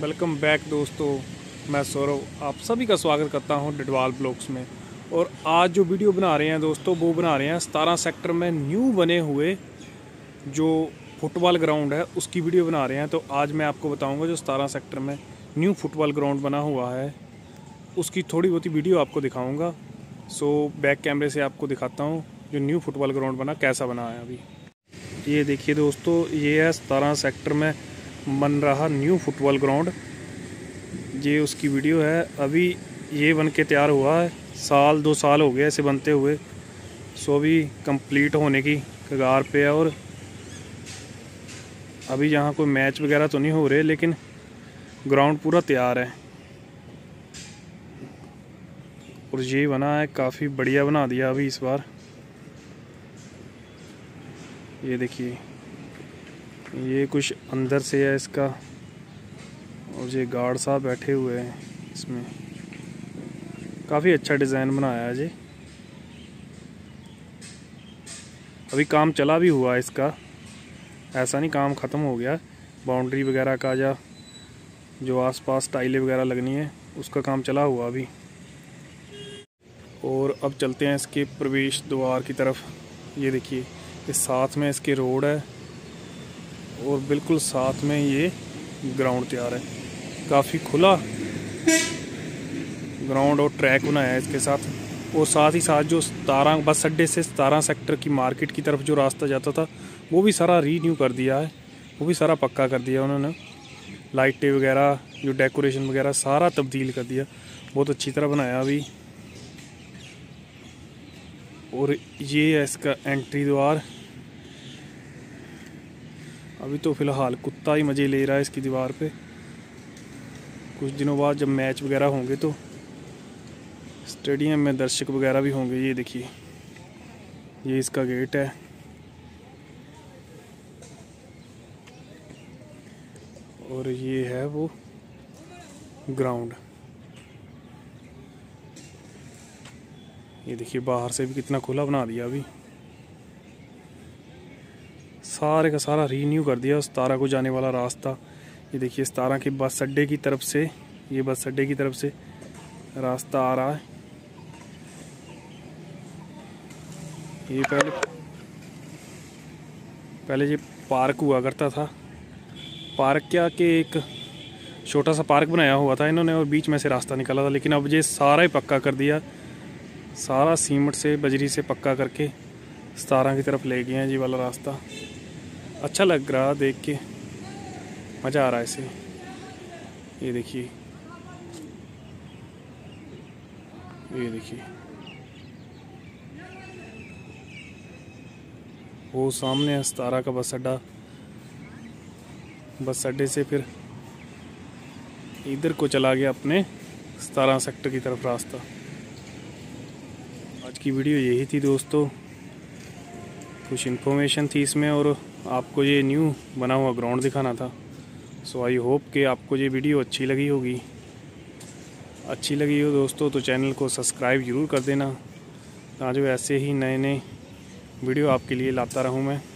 Welcome back दोस्तों, मैं सौरभ आप सभी का स्वागत करता हूं डिडवाल ब्लॉग्स में। और आज जो वीडियो बना रहे हैं दोस्तों, वो बना रहे हैं 17 सेक्टर में न्यू बने हुए जो फुटबॉल ग्राउंड है उसकी वीडियो बना रहे हैं। तो आज मैं आपको बताऊंगा जो 17 सेक्टर में न्यू फुटबॉल ग्राउंड बना हुआ है उसकी थोड़ी बहुत वीडियो आपको दिखाऊँगा। सो बैक कैमरे से आपको दिखाता हूँ जो न्यू फुटबॉल ग्राउंड बना कैसा बना है। अभी ये देखिए दोस्तों, ये है 17 सेक्टर में बन रहा न्यू फुटबॉल ग्राउंड। ये उसकी वीडियो है। अभी ये बन के तैयार हुआ है, 2 साल हो गए ऐसे बनते हुए। सो अभी कंप्लीट होने की कगार पे है। और अभी यहाँ कोई मैच वगैरह तो नहीं हो रहे, लेकिन ग्राउंड पूरा तैयार है। और ये बना है, काफ़ी बढ़िया बना दिया अभी इस बार। ये देखिए, ये कुछ अंदर से है इसका। और ये गार्ड साहब बैठे हुए हैं इसमें। काफ़ी अच्छा डिज़ाइन बनाया है जी। अभी काम चला भी हुआ है इसका, ऐसा नहीं काम ख़त्म हो गया। बाउंड्री वगैरह का या जो आसपास टाइलें वगैरह लगनी है उसका काम चला हुआ अभी। और अब चलते हैं इसके प्रवेश द्वार की तरफ। ये देखिए, इस साथ में इसके रोड है और बिल्कुल साथ में ये ग्राउंड तैयार है। काफ़ी खुला ग्राउंड और ट्रैक बनाया है इसके साथ। और साथ ही साथ जो 17 बस अड्डे से 17 सेक्टर की मार्केट की तरफ जो रास्ता जाता था वो भी सारा रीन्यू कर दिया है, वो भी सारा पक्का कर दिया उन्होंने। लाइटें वगैरह, जो डेकोरेशन वगैरह सारा तब्दील कर दिया, बहुत अच्छी तरह बनाया अभी। और ये है इसका एंट्री द्वार। अभी तो फ़िलहाल कुत्ता ही मज़े ले रहा है इसकी दीवार पे। कुछ दिनों बाद जब मैच वगैरह होंगे तो स्टेडियम में दर्शक वगैरह भी होंगे। ये देखिए, ये इसका गेट है। और ये है वो ग्राउंड। ये देखिए, बाहर से भी कितना खुला बना दिया अभी। सारे का सारा रीन्यू कर दिया 17 को जाने वाला रास्ता। ये देखिए, 17 के बस अड्डे की तरफ से, ये बस अड्डे की तरफ से रास्ता आ रहा है। ये पहले ये पार्क हुआ करता था। पार्क क्या के एक छोटा सा पार्क बनाया हुआ था इन्होंने और बीच में से रास्ता निकला था, लेकिन अब ये सारा ही पक्का कर दिया। सारा सीमेंट से, बजरी से पक्का करके 17 की तरफ ले गए हैं जी वाला रास्ता। अच्छा लग रहा देख के, मज़ा आ रहा है इसे। ये देखिए, ये देखिए, वो सामने है 17 का बस अड्डा। बस अड्डे से फिर इधर को चला गया अपने 17 सेक्टर की तरफ रास्ता। आज की वीडियो यही थी दोस्तों, कुछ इन्फॉर्मेशन थी इसमें और आपको ये न्यू बना हुआ ग्राउंड दिखाना था। सो आई होप कि आपको ये वीडियो अच्छी लगी होगी। अच्छी लगी हो दोस्तों तो चैनल को सब्सक्राइब ज़रूर कर देना, ताकि ऐसे ही नए नए वीडियो आपके लिए लाता रहूँ मैं।